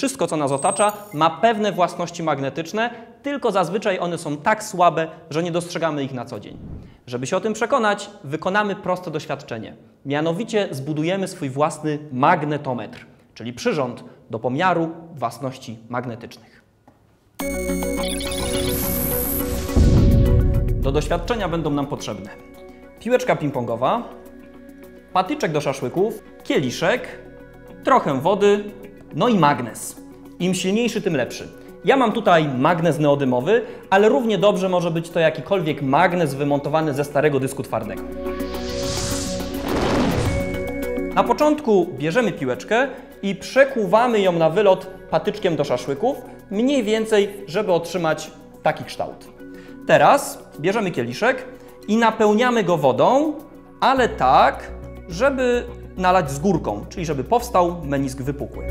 wszystko, co nas otacza, ma pewne własności magnetyczne, tylko zazwyczaj one są tak słabe, że nie dostrzegamy ich na co dzień. Żeby się o tym przekonać, wykonamy proste doświadczenie. Mianowicie zbudujemy swój własny magnetometr, czyli przyrząd do pomiaru własności magnetycznych. Do doświadczenia będą nam potrzebne piłeczka ping-pongowa, patyczek do szaszłyków, kieliszek, trochę wody, no i magnes. Im silniejszy, tym lepszy. Ja mam tutaj magnes neodymowy, ale równie dobrze może być to jakikolwiek magnes wymontowany ze starego dysku twardego. Na początku bierzemy piłeczkę i przekuwamy ją na wylot patyczkiem do szaszłyków, mniej więcej, żeby otrzymać taki kształt. Teraz bierzemy kieliszek i napełniamy go wodą, ale tak, żeby nalać z górką, czyli żeby powstał menisk wypukły.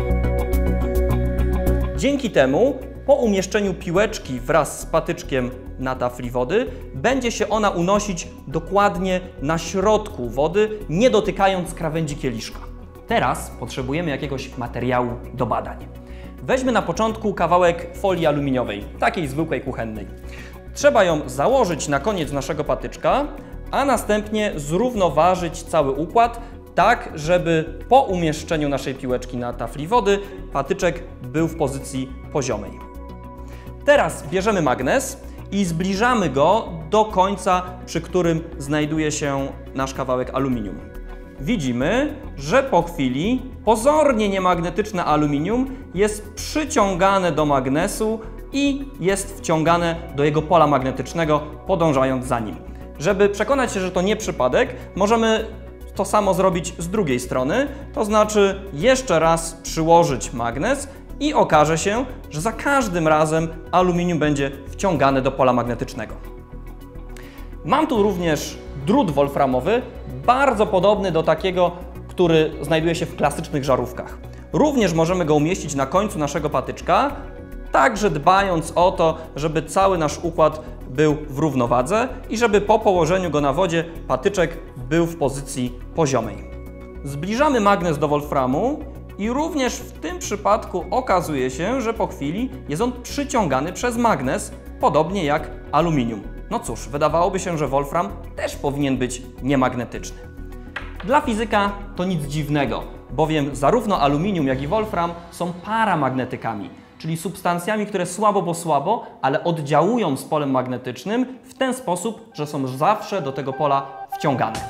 Dzięki temu, po umieszczeniu piłeczki wraz z patyczkiem na tafli wody, będzie się ona unosić dokładnie na środku wody, nie dotykając krawędzi kieliszka. Teraz potrzebujemy jakiegoś materiału do badań. Weźmy na początku kawałek folii aluminiowej, takiej zwykłej kuchennej. Trzeba ją założyć na koniec naszego patyczka, a następnie zrównoważyć cały układ, tak żeby po umieszczeniu naszej piłeczki na tafli wody patyczek był w pozycji poziomej. Teraz bierzemy magnes i zbliżamy go do końca, przy którym znajduje się nasz kawałek aluminium. Widzimy, że po chwili pozornie niemagnetyczne aluminium jest przyciągane do magnesu i jest wciągane do jego pola magnetycznego, podążając za nim. Żeby przekonać się, że to nie przypadek, możemy to samo zrobić z drugiej strony, to znaczy jeszcze raz przyłożyć magnes i okaże się, że za każdym razem aluminium będzie wciągane do pola magnetycznego. Mam tu również drut wolframowy, bardzo podobny do takiego, który znajduje się w klasycznych żarówkach. Również możemy go umieścić na końcu naszego patyczka, także dbając o to, żeby cały nasz układ był w równowadze i żeby po położeniu go na wodzie patyczek był w pozycji poziomej. Zbliżamy magnes do wolframu i również w tym przypadku okazuje się, że po chwili jest on przyciągany przez magnes, podobnie jak aluminium. No cóż, wydawałoby się, że wolfram też powinien być niemagnetyczny. Dla fizyka to nic dziwnego, bowiem zarówno aluminium, jak i wolfram są paramagnetykami, czyli substancjami, które słabo, ale oddziałują z polem magnetycznym w ten sposób, że są zawsze do tego pola wciągane.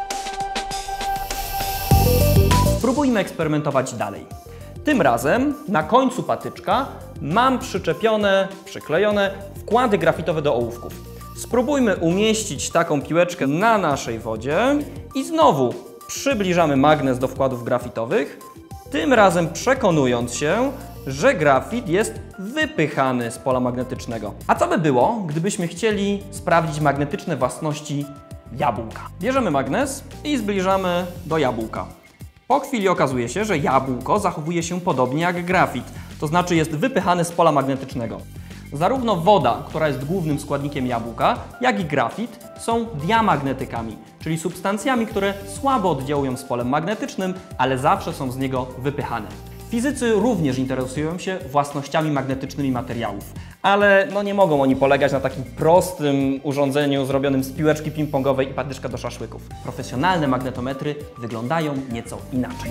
Spróbujmy eksperymentować dalej. Tym razem na końcu patyczka mam przyklejone wkłady grafitowe do ołówków. Spróbujmy umieścić taką piłeczkę na naszej wodzie i znowu przybliżamy magnes do wkładów grafitowych, tym razem przekonując się, że grafit jest wypychany z pola magnetycznego. A co by było, gdybyśmy chcieli sprawdzić magnetyczne własności jabłka? Bierzemy magnes i zbliżamy do jabłka. Po chwili okazuje się, że jabłko zachowuje się podobnie jak grafit, to znaczy jest wypychane z pola magnetycznego. Zarówno woda, która jest głównym składnikiem jabłka, jak i grafit są diamagnetykami, czyli substancjami, które słabo oddziałują z polem magnetycznym, ale zawsze są z niego wypychane. Fizycy również interesują się własnościami magnetycznymi materiałów, ale nie mogą oni polegać na takim prostym urządzeniu zrobionym z piłeczki ping-pongowej i patyczka do szaszłyków. Profesjonalne magnetometry wyglądają nieco inaczej.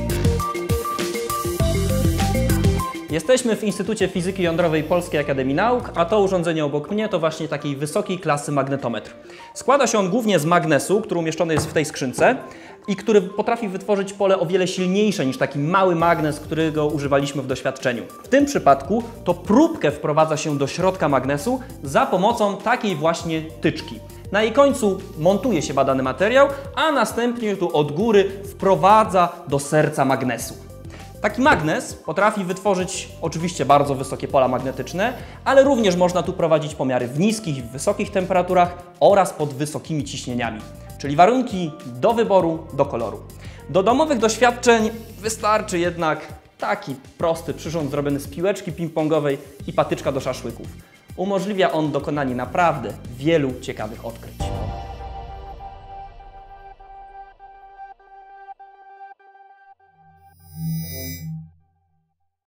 Jesteśmy w Instytucie Fizyki Jądrowej Polskiej Akademii Nauk, a to urządzenie obok mnie to właśnie takiej wysokiej klasy magnetometr. Składa się on głównie z magnesu, który umieszczony jest w tej skrzynce i który potrafi wytworzyć pole o wiele silniejsze niż taki mały magnes, którego używaliśmy w doświadczeniu. W tym przypadku to próbkę wprowadza się do środka magnesu za pomocą takiej właśnie tyczki. Na jej końcu montuje się badany materiał, a następnie tu od góry wprowadza do serca magnesu. Taki magnes potrafi wytworzyć oczywiście bardzo wysokie pola magnetyczne, ale również można tu prowadzić pomiary w niskich i w wysokich temperaturach oraz pod wysokimi ciśnieniami, czyli warunki do wyboru, do koloru. Do domowych doświadczeń wystarczy jednak taki prosty przyrząd zrobiony z piłeczki ping-pongowej i patyczka do szaszłyków. Umożliwia on dokonanie naprawdę wielu ciekawych odkryć.